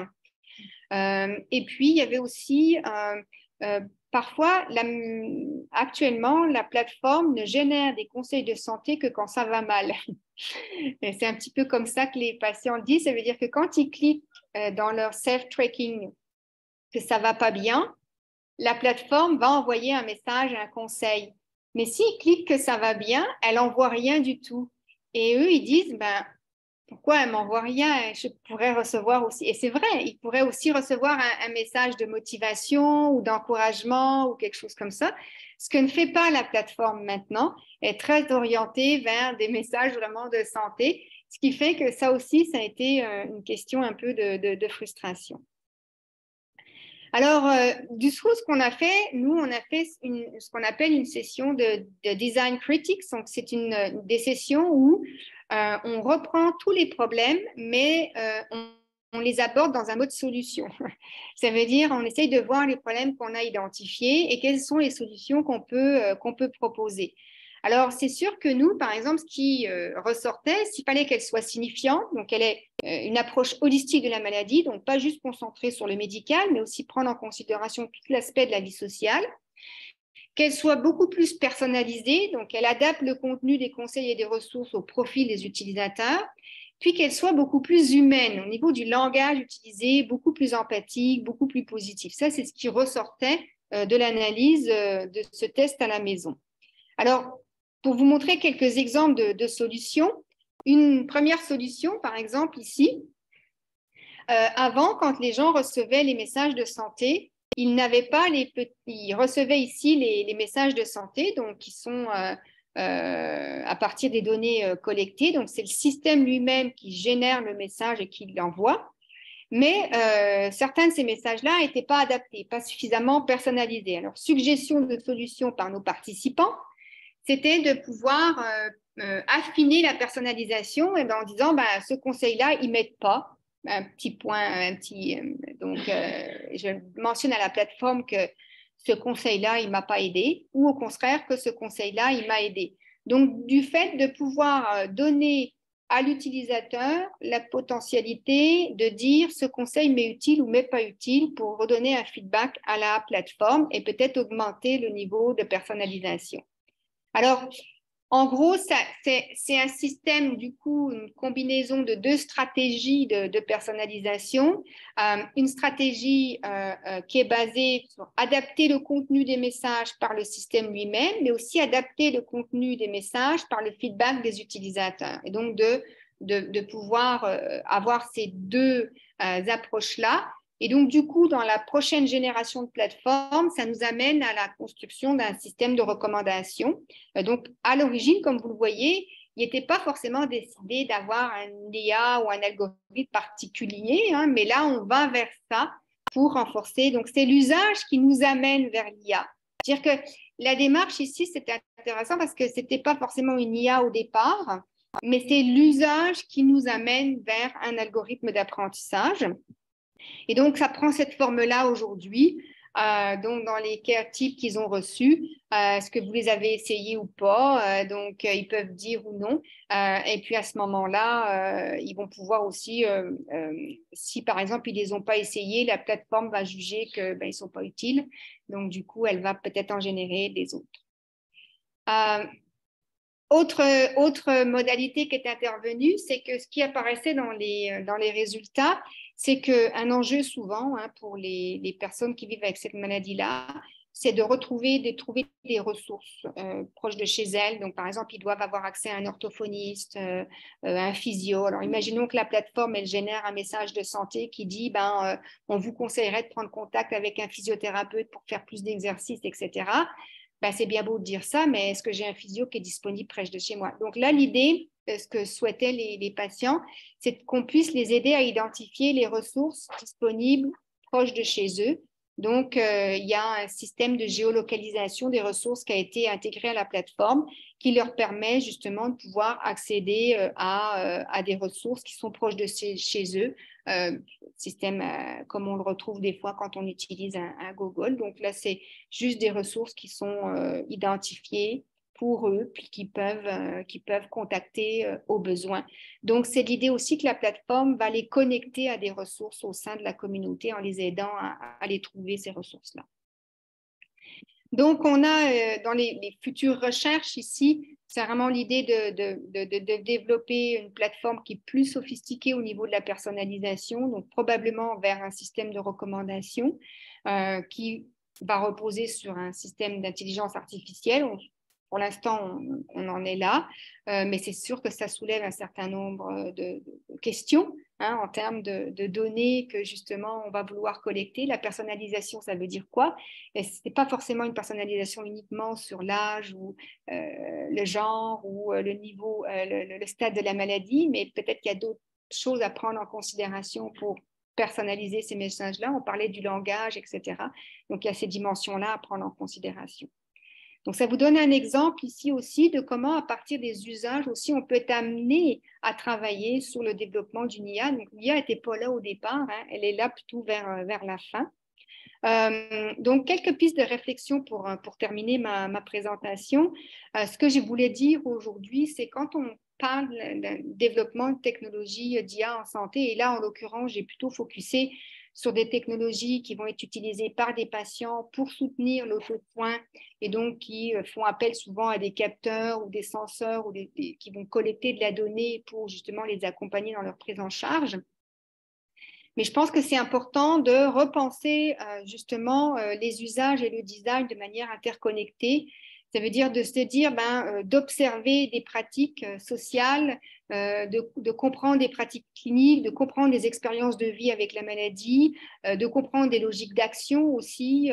B: Et puis il y avait aussi parfois, actuellement, la plateforme ne génère des conseils de santé que quand ça va mal. C'est un petit peu comme ça que les patients le disent, ça veut dire que quand ils cliquent dans leur self-tracking que ça ne va pas bien, la plateforme va envoyer un message, un conseil. Mais s'ils cliquent que ça va bien, elle n'envoie rien du tout. Et eux, ils disent, pourquoi elle ne m'envoie rien? Je pourrais recevoir aussi. Et c'est vrai, ils pourraient aussi recevoir un message de motivation ou d'encouragement ou quelque chose comme ça. Ce que ne fait pas la plateforme maintenant, est très orientée vers des messages vraiment de santé, ce qui fait que ça aussi, ça a été une question un peu de frustration. Alors, du coup, ce qu'on a fait, nous, on a fait ce qu'on appelle une session de design critics. Donc, c'est des sessions où on reprend tous les problèmes, mais on les aborde dans un mode solution. Ça veut dire, on essaye de voir les problèmes qu'on a identifiés et quelles sont les solutions qu'on peut proposer. Alors, c'est sûr que nous, par exemple, ce qui ressortait, s'il fallait qu'elle soit signifiante, donc elle est une approche holistique de la maladie, donc pas juste concentrée sur le médical, mais aussi prendre en considération tout l'aspect de la vie sociale, qu'elle soit beaucoup plus personnalisée, donc elle adapte le contenu des conseils et des ressources au profil des utilisateurs, puis qu'elle soit beaucoup plus humaine au niveau du langage utilisé, beaucoup plus empathique, beaucoup plus positif. Ça, c'est ce qui ressortait de l'analyse de ce test à la maison. Alors, pour vous montrer quelques exemples de solutions, une première solution, par exemple, ici, avant, quand les gens recevaient les messages de santé, ils recevaient ici les messages de santé, donc qui sont à partir des données collectées. Donc, c'est le système lui-même qui génère le message et qui l'envoie. Mais certains de ces messages-là n'étaient pas adaptés, pas suffisamment personnalisés. Alors, suggestion de solutions par nos participants, c'était de pouvoir affiner la personnalisation en disant ce conseil-là, il ne m'aide pas. Un petit point, donc je mentionne à la plateforme que ce conseil-là, il ne m'a pas aidé, ou au contraire que ce conseil-là, il m'a aidé. Donc, du fait de pouvoir donner à l'utilisateur la potentialité de dire ce conseil m'est utile ou m'est pas utile pour redonner un feedback à la plateforme et peut-être augmenter le niveau de personnalisation. Alors, en gros, c'est un système, du coup, une combinaison de 2 stratégies de personnalisation. Une stratégie qui est basée sur adapter le contenu des messages par le système lui-même, mais aussi adapter le contenu des messages par le feedback des utilisateurs. Et donc, de pouvoir avoir ces 2 approches-là. Et donc, du coup, dans la prochaine génération de plateformes, ça nous amène à la construction d'un système de recommandation. Donc, à l'origine, comme vous le voyez, il n'était pas forcément décidé d'avoir un IA ou un algorithme particulier, mais là, on va vers ça pour renforcer. Donc, c'est l'usage qui nous amène vers l'IA. C'est-à-dire que la démarche ici, c'était intéressant parce que ce n'était pas forcément une IA au départ, mais c'est l'usage qui nous amène vers un algorithme d'apprentissage. Et donc, ça prend cette forme-là aujourd'hui. donc dans les care types qu'ils ont reçus, est-ce que vous les avez essayés ou pas, donc ils peuvent dire ou non. Et puis à ce moment-là, ils vont pouvoir aussi, si par exemple ils les ont pas essayés, la plateforme va juger que ils sont pas utiles. Donc du coup, elle va peut-être en générer des autres. Autre modalité qui est intervenue, c'est que ce qui apparaissait dans les résultats, c'est qu'un enjeu souvent pour les personnes qui vivent avec cette maladie-là, c'est de trouver des ressources proches de chez elles. Donc, par exemple, ils doivent avoir accès à un orthophoniste, un physio. Alors, imaginons que la plateforme, elle génère un message de santé qui dit, on vous conseillerait de prendre contact avec un physiothérapeute pour faire plus d'exercices, etc. C'est bien beau de dire ça, mais est-ce que j'ai un physio qui est disponible près de chez moi? Donc là, l'idée, ce que souhaitaient les patients, c'est qu'on puisse les aider à identifier les ressources disponibles proches de chez eux. Donc, il y a un système de géolocalisation des ressources qui a été intégré à la plateforme qui leur permet justement de pouvoir accéder à des ressources qui sont proches de chez eux. Système comme on le retrouve des fois quand on utilise un Google. Donc là, c'est juste des ressources qui sont identifiées pour eux, puis qui peuvent contacter au besoin. Donc, c'est l'idée aussi que la plateforme va les connecter à des ressources au sein de la communauté en les aidant à les trouver, ces ressources-là. Donc, on a dans les futures recherches ici, c'est vraiment l'idée de développer une plateforme qui est plus sophistiquée au niveau de la personnalisation, donc probablement vers un système de recommandation qui va reposer sur un système d'intelligence artificielle. Pour l'instant, on en est là, mais c'est sûr que ça soulève un certain nombre de questions en termes de données que justement on va vouloir collecter. La personnalisation, ça veut dire quoi? Et ce n'est pas forcément une personnalisation uniquement sur l'âge ou le genre ou le niveau, le stade de la maladie, mais peut-être qu'il y a d'autres choses à prendre en considération pour personnaliser ces messages-là. On parlait du langage, etc. Donc, il y a ces dimensions-là à prendre en considération. Donc, ça vous donne un exemple ici aussi de comment, à partir des usages aussi, on peut être amené à travailler sur le développement d'une IA. Donc, l'IA n'était pas là au départ, elle est là plutôt vers la fin. Donc, quelques pistes de réflexion pour terminer ma présentation. Ce que je voulais dire aujourd'hui, c'est quand on parle de développement de technologies d'IA en santé, et là, en l'occurrence, j'ai plutôt focusé sur des technologies qui vont être utilisées par des patients pour soutenir l'auto-soin et donc qui font appel souvent à des capteurs ou des senseurs ou qui vont collecter de la donnée pour justement les accompagner dans leur prise en charge. Mais je pense que c'est important de repenser justement les usages et le design de manière interconnectée. Ça veut dire de se dire d'observer des pratiques sociales, de comprendre des pratiques cliniques, de comprendre des expériences de vie avec la maladie, de comprendre des logiques d'action aussi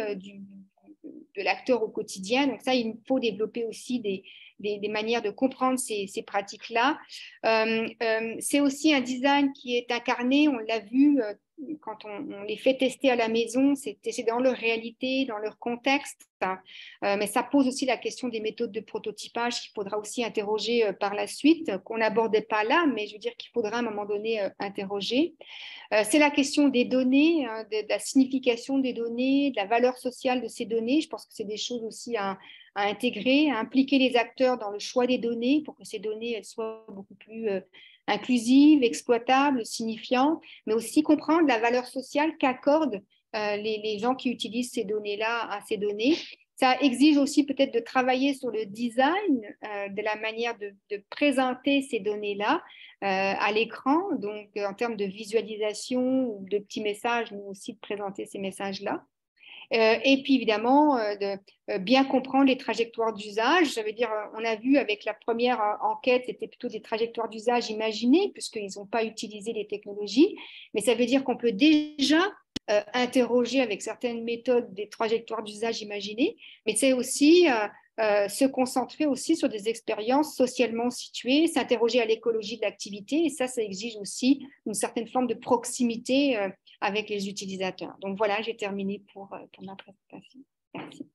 B: de l'acteur au quotidien. Donc ça, il faut développer aussi des manières de comprendre ces pratiques-là. C'est aussi un design qui est incarné, on l'a vu quand on les fait tester à la maison, c'est dans leur réalité, dans leur contexte, mais ça pose aussi la question des méthodes de prototypage qu'il faudra aussi interroger par la suite, qu'on n'abordait pas là, mais je veux dire qu'il faudra à un moment donné interroger. C'est la question des données, de la signification des données, de la valeur sociale de ces données. Je pense que c'est des choses aussi à intégrer, à impliquer les acteurs dans le choix des données pour que ces données elles soient beaucoup plus inclusives, exploitables, signifiantes, mais aussi comprendre la valeur sociale qu'accordent les gens qui utilisent ces données-là à ces données. Ça exige aussi peut-être de travailler sur le design de la manière de présenter ces données-là à l'écran, donc en termes de visualisation ou de petits messages, mais aussi de présenter ces messages-là. Et puis évidemment, de bien comprendre les trajectoires d'usage. Ça veut dire, on a vu avec la première enquête, c'était plutôt des trajectoires d'usage imaginées, puisqu'ils n'ont pas utilisé les technologies. Mais ça veut dire qu'on peut déjà interroger avec certaines méthodes des trajectoires d'usage imaginées, mais c'est aussi se concentrer aussi sur des expériences socialement situées, s'interroger à l'écologie de l'activité, et ça exige aussi une certaine forme de proximité avec les utilisateurs. Donc voilà, j'ai terminé pour ma présentation. Merci.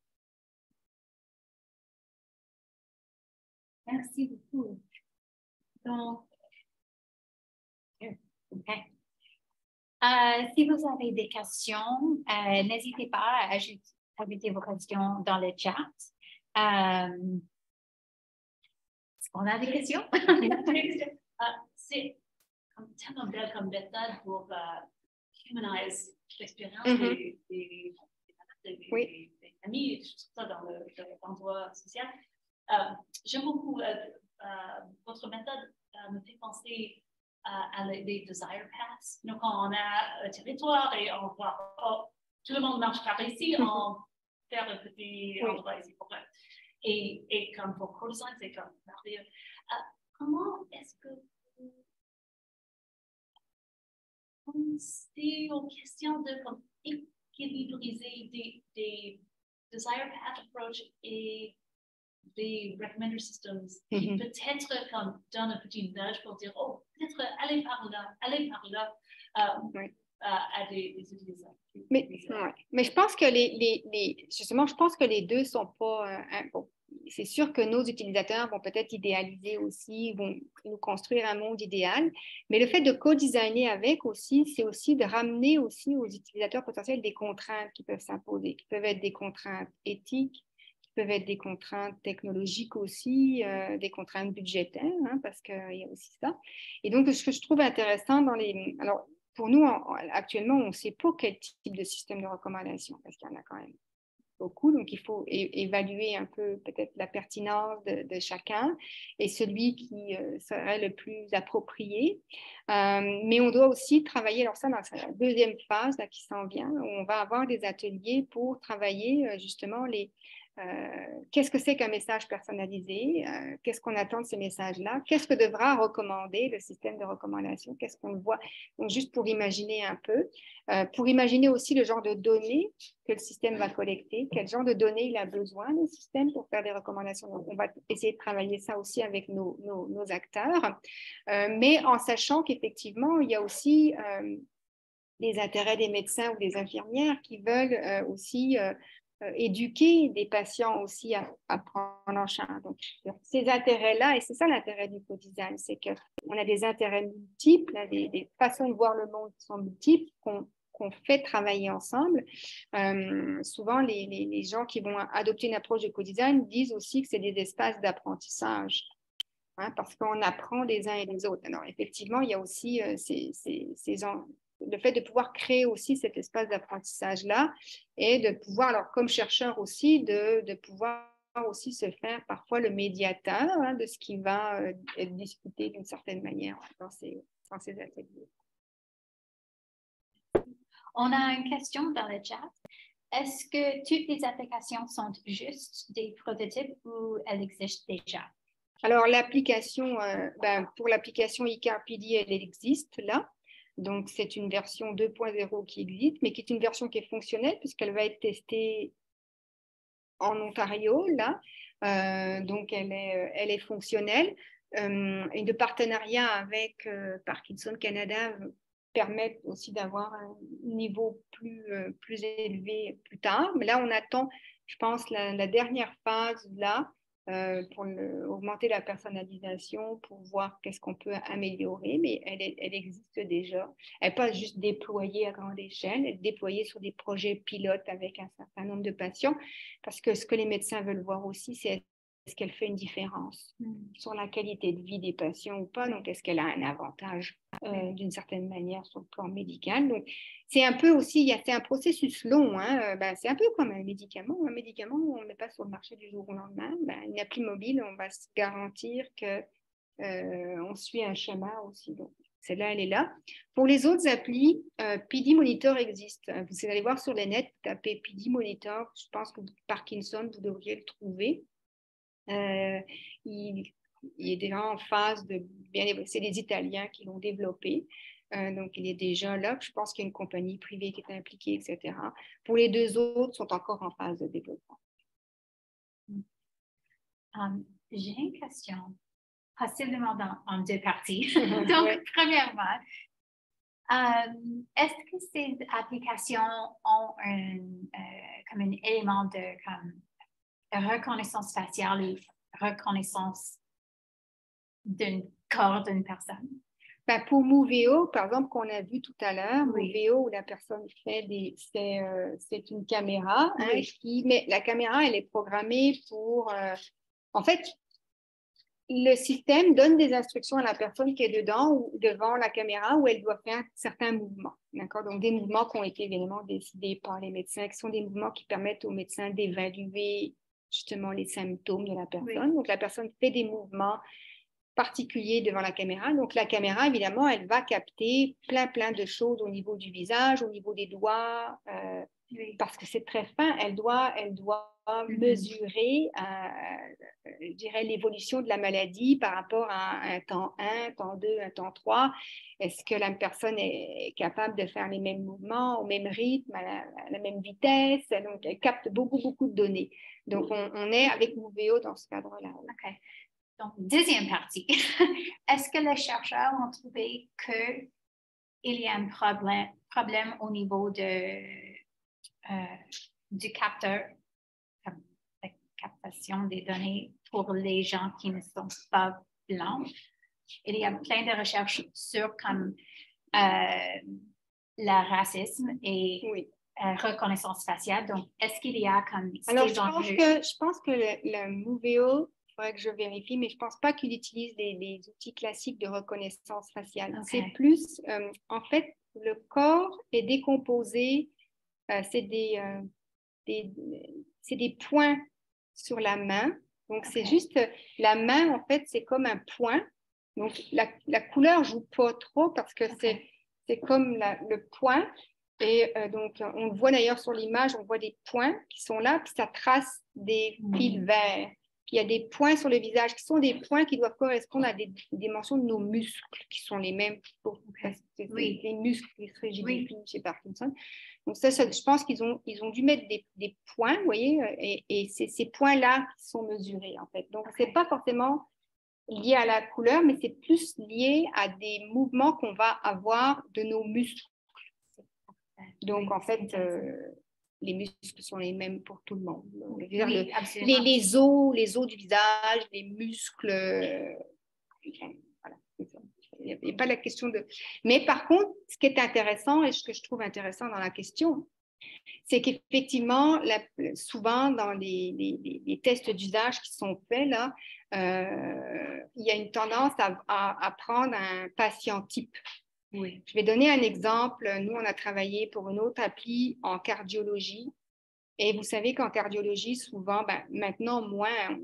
A: Merci beaucoup. Donc, Si vous avez des questions, n'hésitez pas à ajouter vos questions dans le chat. Est-ce qu'on a des questions?
C: C'est tellement belle comme méthode pour humaniser l'expérience des amis, tout ça dans l'endroit social. J'aime beaucoup votre méthode me fait penser à les desire paths. Donc, quand on a un territoire et on voit, oh, tout le monde marche par ici, on fait un petit endroit ici pour eux. Et comme pour co-design, c'est comme merveilleux. Comment est-ce que vous pensez aux questions de comme, équilibriser des desire path approach et des recommender systems qui peut-être comme donnent un petit nudge pour dire, oh, peut-être allez par là, à des utilisateurs.
B: Mais je pense que justement, je pense que les deux sont pas bon. C'est sûr que nos utilisateurs vont peut-être idéaliser aussi, vont nous construire un monde idéal, mais le fait de co-designer avec aussi, c'est aussi de ramener aussi aux utilisateurs potentiels des contraintes qui peuvent s'imposer, qui peuvent être des contraintes éthiques, qui peuvent être des contraintes technologiques aussi, des contraintes budgétaires, hein, parce qu'il y a aussi ça. Et donc, ce que je trouve intéressant dans les... Alors, pour nous, actuellement, on ne sait pas quel type de système de recommandation, parce qu'il y en a quand même beaucoup, donc il faut évaluer un peu peut-être la pertinence de chacun et celui qui serait le plus approprié. Mais on doit aussi travailler, alors ça, dans la deuxième phase là, qui s'en vient, où on va avoir des ateliers pour travailler justement qu'est-ce que c'est qu'un message personnalisé, qu'est-ce qu'on attend de ces messages-là, qu'est-ce que devra recommander le système de recommandation, qu'est-ce qu'on voit, donc juste pour imaginer un peu, pour imaginer aussi le genre de données que le système va collecter, quel genre de données il a besoin, le système, pour faire des recommandations. Donc, on va essayer de travailler ça aussi avec nos acteurs, mais en sachant qu'effectivement, il y a aussi les intérêts des médecins ou des infirmières qui veulent aussi éduquer des patients aussi à prendre en charge. Donc, ces intérêts-là, et c'est ça l'intérêt du co-design, c'est qu'on a des intérêts multiples, des façons de voir le monde qui sont multiples, qu'on fait travailler ensemble. Souvent, les gens qui vont adopter une approche de co-design disent aussi que c'est des espaces d'apprentissage, hein, parce qu'on apprend des uns et des autres. Alors, effectivement, il y a aussi le fait de pouvoir créer aussi cet espace d'apprentissage-là et de pouvoir, alors comme chercheur aussi, de pouvoir aussi se faire parfois le médiateur, hein, de ce qui va être discuté d'une certaine manière dans ces ateliers.
A: On a une question dans le chat. Est-ce que toutes les applications sont juste des prototypes ou elles existent déjà?
B: Alors, l'application, pour l'application ICAR-PD, elle existe là. Donc, c'est une version 2.0 qui existe, mais qui est une version qui est fonctionnelle puisqu'elle va être testée en Ontario, là. Donc, elle est fonctionnelle. Et de partenariat avec Parkinson Canada permettent aussi d'avoir un niveau plus élevé plus tard. Mais là, on attend, je pense, la dernière phase là, pour augmenter la personnalisation, pour voir qu'est-ce qu'on peut améliorer, mais elle existe déjà. Elle n'est pas juste déployée à grande échelle, elle est déployée sur des projets pilotes avec un certain nombre de patients, parce que ce que les médecins veulent voir aussi, c'est est-ce qu'elle fait une différence sur la qualité de vie des patients ou pas? Donc, est-ce qu'elle a un avantage d'une certaine manière sur le plan médical? Donc, c'est un peu aussi, c'est un processus long. Hein, c'est un peu comme un médicament. Un médicament, on ne met pas sur le marché du jour au lendemain. Une appli mobile, on va se garantir qu'on suit un schéma aussi. Donc, celle-là, elle est là. Pour les autres applis, PD Monitor existe. Vous allez voir sur les nets, vous tapez PD Monitor. Je pense que Parkinson, vous devriez le trouver. Il est déjà en phase de bien développer. C'est les Italiens qui l'ont développé. Donc, il est déjà là. Je pense qu'il y a une compagnie privée qui est impliquée, etc. Pour les deux autres, sont encore en phase de développement.
A: J'ai une question, possiblement en deux parties. Donc, premièrement, est-ce que ces applications ont comme un élément de reconnaissance faciale ou reconnaissance d'un corps d'une personne?
B: Ben, pour Moveo, par exemple, qu'on a vu tout à l'heure,
A: Oui.
B: Moveo, où la personne fait c'est une caméra, hein, mais la caméra, elle est programmée pour... en fait, le système donne des instructions à la personne qui est dedans ou devant la caméra où elle doit faire certains mouvements. D'accord? Donc, des mouvements qui ont été évidemment décidés par les médecins, qui sont des mouvements qui permettent aux médecins d'évaluer justement les symptômes de la personne.
A: Oui.
B: Donc, la personne fait des mouvements particulier devant la caméra. Donc, la caméra, évidemment, elle va capter plein de choses au niveau du visage, au niveau des doigts, parce que c'est très fin. Elle doit mesurer, je dirais, l'évolution de la maladie par rapport à un temps 1, un temps 2, un temps 3. Est-ce que la personne est capable de faire les mêmes mouvements, au même rythme, à la même vitesse? Donc, elle capte beaucoup de données. Donc, on est avec Moveo dans ce cadre-là.
A: OK. Donc, deuxième partie. Est-ce que les chercheurs ont trouvé qu'il y a un problème au niveau du capteur, la captation des données pour les gens qui ne sont pas blancs? Il y a plein de recherches sur comme le racisme et reconnaissance faciale. Donc, est-ce qu'il y a comme...
B: Alors, je pense que le Moveo, il faudrait que je vérifie, mais je ne pense pas qu'il utilise des outils classiques de reconnaissance faciale.
A: Okay.
B: C'est plus, en fait, le corps est décomposé, c'est des points sur la main. Donc, c'est juste, la main, en fait, c'est comme un point. Donc, la couleur ne joue pas trop parce que c'est comme le point. Et donc, on le voit d'ailleurs sur l'image, on voit des points qui sont là, puis ça trace des fils verts. Puis il y a des points sur le visage qui sont des points qui doivent correspondre à des dimensions de nos muscles, qui sont les mêmes pour les muscles qui se rigidifient chez Parkinson. Donc ça, je pense qu'ils ont dû mettre des points, vous voyez, et c'est ces points-là qui sont mesurés, en fait. Donc, c'est pas forcément lié à la couleur, mais c'est plus lié à des mouvements qu'on va avoir de nos muscles. Donc, en fait, les muscles sont les mêmes pour tout le monde. Les os du visage, les muscles. Voilà. Il n'y a pas la question de... Mais par contre, ce qui est intéressant et ce que je trouve intéressant dans la question, c'est qu'effectivement, souvent dans les tests d'usage qui sont faits, là, il y a une tendance à prendre un patient type. Oui. Je vais donner un exemple. Nous, on a travaillé pour une autre appli en cardiologie. Et vous savez qu'en cardiologie, souvent, maintenant, moins,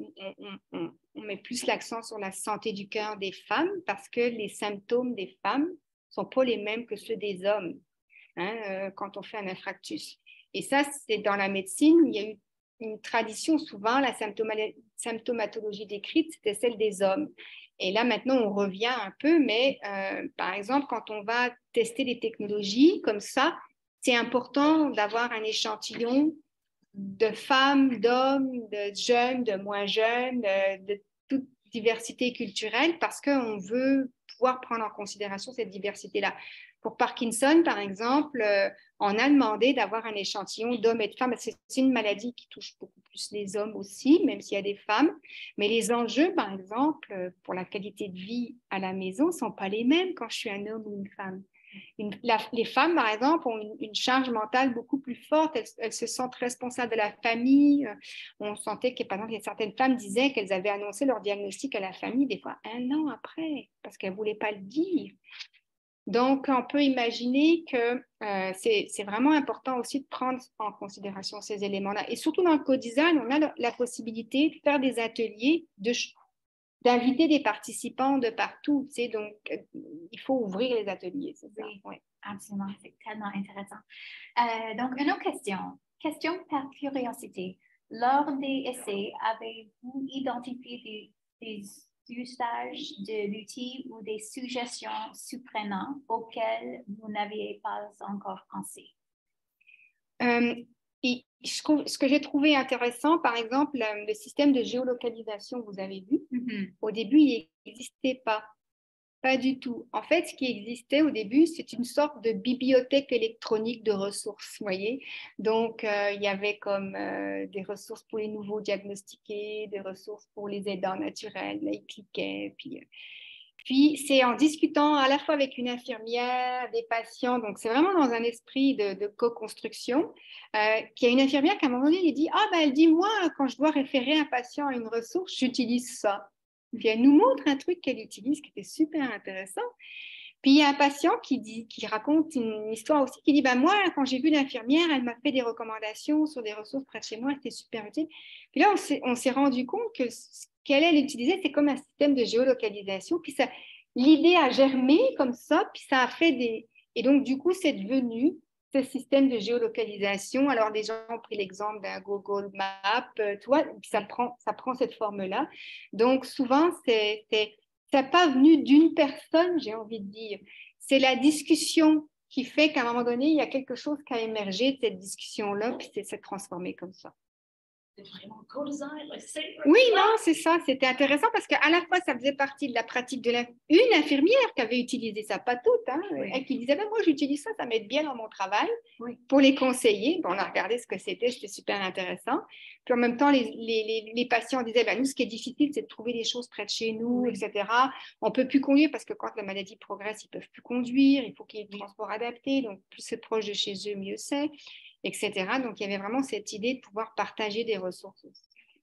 B: on met plus l'accent sur la santé du cœur des femmes parce que les symptômes des femmes ne sont pas les mêmes que ceux des hommes quand on fait un infarctus. Et ça, c'est dans la médecine, il y a eu une tradition. Souvent, la symptomatologie décrite, c'était celle des hommes. Et là, maintenant, on revient un peu, mais par exemple, quand on va tester les technologies comme ça, c'est important d'avoir un échantillon de femmes, d'hommes, de jeunes, de moins jeunes, de toute diversité culturelle, parce qu'on veut pouvoir prendre en considération cette diversité-là. Pour Parkinson, par exemple, on a demandé d'avoir un échantillon d'hommes et de femmes. C'est une maladie qui touche beaucoup plus les hommes aussi, même s'il y a des femmes. Mais les enjeux, par exemple, pour la qualité de vie à la maison ne sont pas les mêmes quand je suis un homme ou une femme. Les femmes, par exemple, ont une charge mentale beaucoup plus forte. Elles se sentent responsables de la famille. On sentait que, par exemple, certaines femmes disaient qu'elles avaient annoncé leur diagnostic à la famille des fois 1 an après, parce qu'elles ne voulaient pas le dire. Donc, on peut imaginer que c'est vraiment important aussi de prendre en considération ces éléments-là. Et surtout dans le co-design, on a la possibilité de faire des ateliers, d'inviter des participants de partout. Tu sais, donc, il faut ouvrir les ateliers. C'est ça?
A: Oui, absolument. C'est tellement intéressant. Donc, une autre question. Question par curiosité. Lors des essais, avez-vous identifié des usages de l'outil ou des suggestions surprenantes auxquelles vous n'aviez pas encore pensé?
B: Ce que j'ai trouvé intéressant, par exemple, le système de géolocalisation, vous avez vu, au début, il n'existait pas. Pas du tout. En fait, ce qui existait au début, c'est une sorte de bibliothèque électronique de ressources, vous voyez. Donc, il y avait comme des ressources pour les nouveaux diagnostiqués, des ressources pour les aidants naturels. Là, ils cliquaient, puis Puis, c'est en discutant à la fois avec une infirmière, des patients, donc c'est vraiment dans un esprit de co-construction, qu'il y a une infirmière qui, à un moment donné, elle dit « Ah, ben, elle dit, moi, quand je dois référer un patient à une ressource, j'utilise ça. » Puis, elle nous montre un truc qu'elle utilise qui était super intéressant. Puis, il y a un patient qui raconte une histoire aussi, qui dit ben, « Moi, quand j'ai vu l'infirmière, elle m'a fait des recommandations sur des ressources près de chez moi, c'était super utile. » Puis là, on s'est rendu compte que ce qu'elle utilisait, c'est comme un système de géolocalisation. Puis l'idée a germé comme ça, puis ça a fait des... Et donc, du coup, c'est devenu ce système de géolocalisation. Alors, des gens ont pris l'exemple d'un Google Maps, puis ça prend cette forme-là. Donc, souvent, ça n'est pas venu d'une personne, j'ai envie de dire. C'est la discussion qui fait qu'à un moment donné, il y a quelque chose qui a émergé de cette discussion-là, puis c'est s'est transformé comme ça.
C: C'est vraiment co-design.
B: Oui, non, c'est ça. C'était intéressant parce qu'à la fois, ça faisait partie de la pratique de une infirmière qui avait utilisé ça, pas toutes, hein, oui. Elle qui disait ben, moi, j'utilise ça, ça m'aide bien dans mon travail. Oui. Pour les conseiller. On a regardé ce que c'était super intéressant. Puis en même temps, les patients disaient ben, nous, ce qui est difficile, c'est de trouver des choses près de chez nous, oui. etc. On ne peut plus conduire parce que quand la maladie progresse, ils ne peuvent plus conduire. Il faut qu'il y ait du transport adapté. Donc, plus c'est proche de chez eux, mieux c'est, etc. Donc, il y avait vraiment cette idée de pouvoir partager des ressources aussi.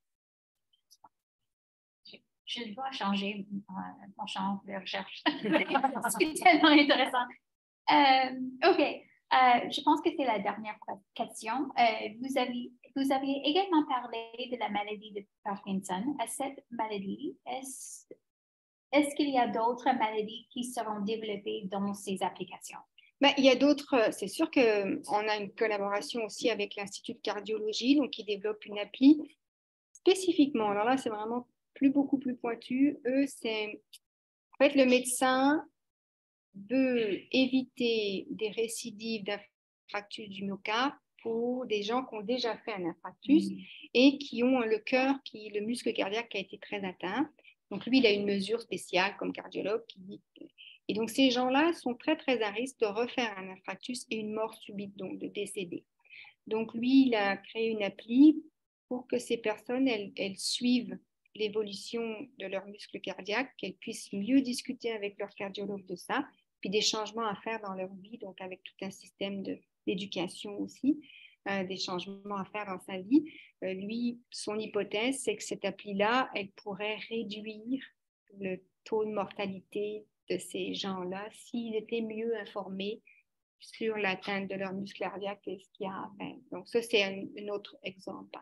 A: Je dois changer mon champ de recherche. C'est tellement intéressant. OK. Je pense que c'est la dernière question. Vous avez également parlé de la maladie de Parkinson. À cette maladie, est-ce qu'il y a d'autres maladies qui seront développées dans ces applications?
B: Ben, il y a d'autres, c'est sûr qu'on a une collaboration aussi avec l'Institut de cardiologie, donc qui développe une appli spécifiquement. Alors là, c'est vraiment beaucoup plus pointu. Eux, c'est en fait le médecin veut éviter des récidives d'infarctus du myocarde pour des gens qui ont déjà fait un infarctus et qui ont le muscle cardiaque qui a été très atteint. Donc lui, il a une mesure spéciale comme cardiologue qui dit. Et donc ces gens-là sont très très à risque de refaire un infarctus et une mort subite, donc de décéder. Donc lui, il a créé une appli pour que ces personnes, elles suivent l'évolution de leur muscle cardiaque, qu'elles puissent mieux discuter avec leur cardiologue de ça, puis des changements à faire dans leur vie, donc avec tout un système d'éducation aussi, des changements à faire dans sa vie. Lui, son hypothèse, c'est que cette appli-là, elle pourrait réduire le taux de mortalité de ces gens-là s'ils étaient mieux informés sur l'atteinte de leur muscle cardiaque et ce qu'il y a à faire. Donc ça, c'est un autre exemple.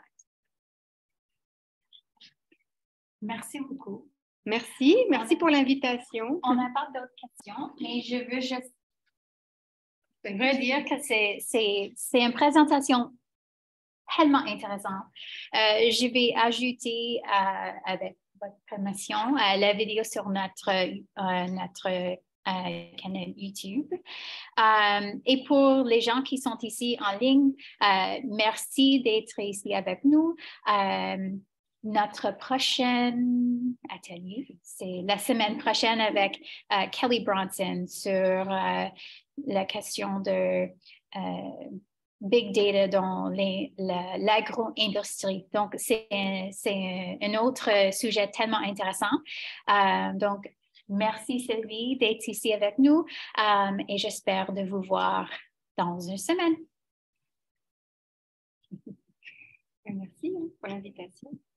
A: Merci beaucoup.
B: Merci pour l'invitation.
A: On n'a pas d'autres questions, mais je veux juste redire que c'est une présentation tellement intéressante. Je vais ajouter avec votre permission la vidéo sur notre canal YouTube. Et pour les gens qui sont ici en ligne, merci d'être ici avec nous. Notre prochain atelier, c'est la semaine prochaine avec Kelly Bronson sur la question de Big Data dans l'agro-industrie. Donc, c'est un autre sujet tellement intéressant. Donc, merci Sylvie d'être ici avec nous et j'espère de vous voir dans une semaine.
B: Merci pour l'invitation.